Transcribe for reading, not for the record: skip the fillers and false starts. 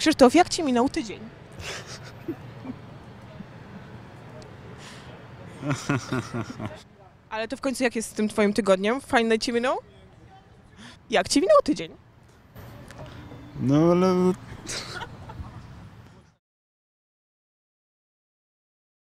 Krzysztof, jak ci minął tydzień? Ale to w końcu jak jest z tym twoim tygodniem? Fajny ci minął? Jak ci minął tydzień? No ale